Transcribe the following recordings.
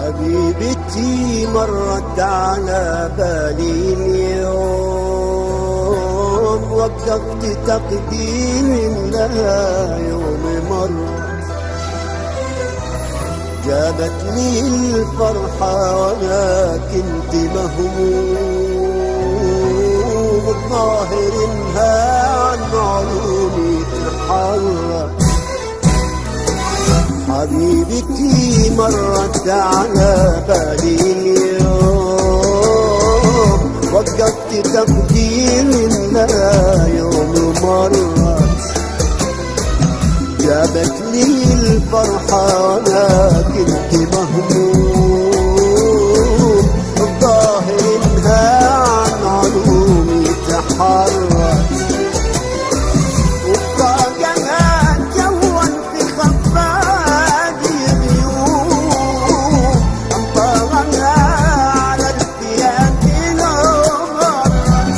حبيبتي مرت على بالي اليوم، وقفت تقدير لها يوم مرت، جابتني الفرحة وانا كنت مهموم، الظاهر انها عن معلومي تحرك. حبيبتي مرت على بالي اليوم، وقفت تقدير لها يوم مرت، جابت لي الفرحة وانا كنت مهموم، الظاهر انها عن علومي تحرت، وفاقها جوا في خفاقي غيوم، انطرها على الثياب لو مرت،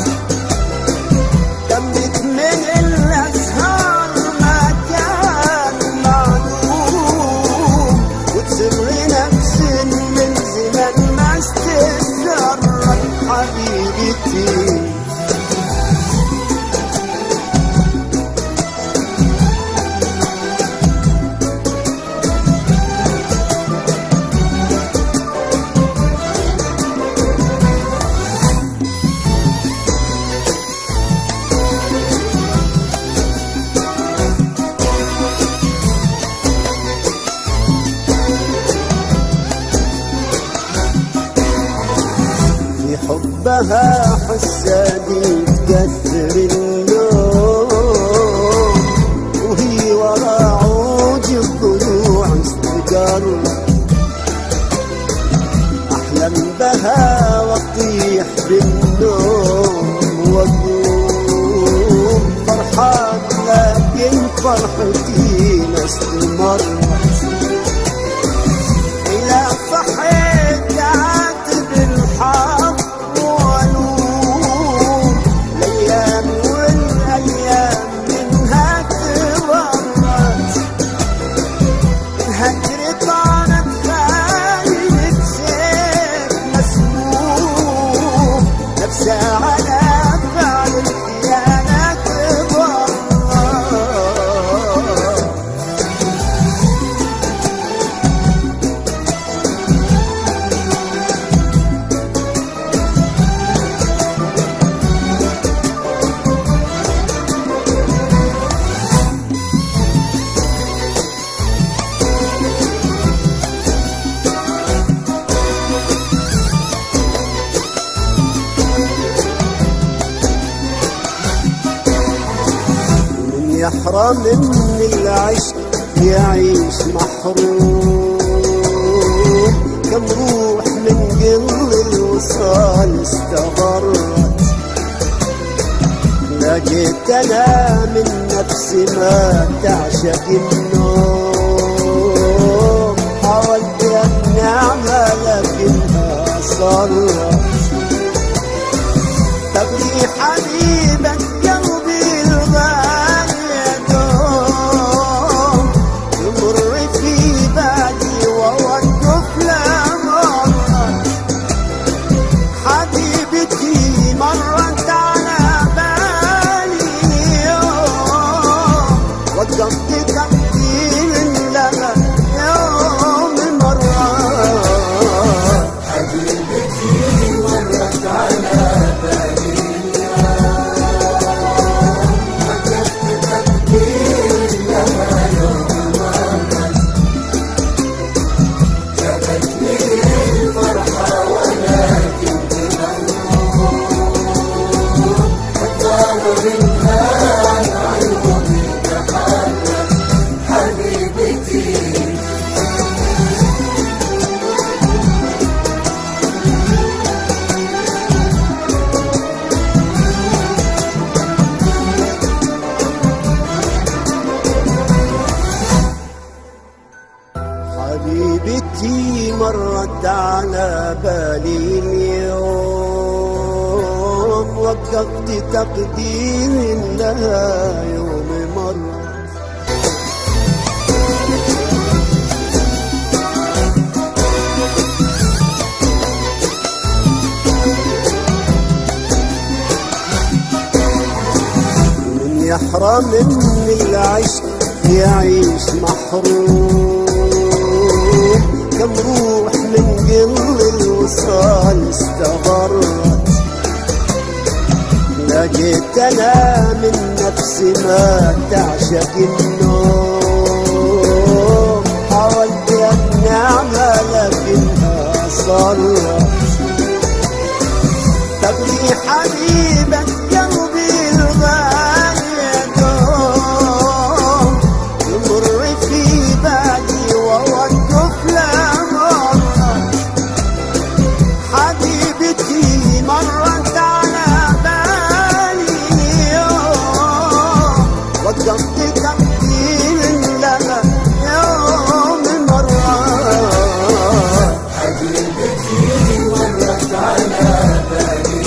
دمت من الازهار ما كان معلوم، وتسر نفس من زمن ما استسرت. حبيبتي حبها حسادي تكثر النوم، وهي ورا عود الضلوع استقرت، أحلم بها واطيح بالنوم واقوم فرحان، لكن فرحتي ما استمرت، إلى صحيت عاتب الحق على فعل الخيانة ضرت. يحرم من العشق يعيش محروم، كم روح من قل الوصال استغرت، لقيت انا من نفسي ما تعشق النوم، حاولت امنعها لكنها صرت، تبني حبيبك قلبي الغالي مرت على بالي اليوم، وقفت تقدير لها يوم مرت. حبيبتي مرت على بالي اليوم، وقفت تقدير لها يوم مرت، جابت لي الفرحة وانا كنت حبيبتي مرت على بالي اليوم، وقفت تقدير لها يوم مرت. من العشق يعيش محروم. كم روح من قل الوصال استغرت، لقيت انا من نفسي ما تعشق النوم. حاولت امنعها لكنها صرت. تبكي حبيبة قلبي الغالي دوم، يمر في بالي ووقف لمرة. حبيبتي مرت على بالي يوم، وقفت تقدير لها يوم مرة. حبيبتي مرت على بالي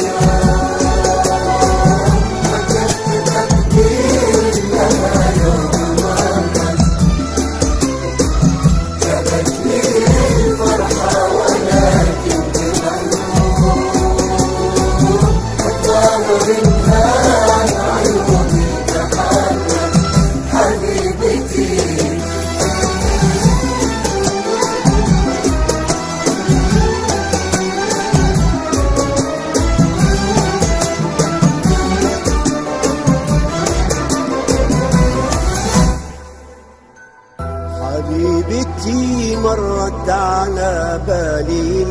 حبيبتي مرت على بالي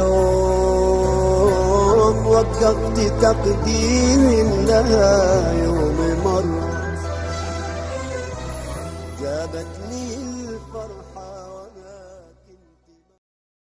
اليوم، وقفت تقدير لها يوم مرة. جابت لي الفرحة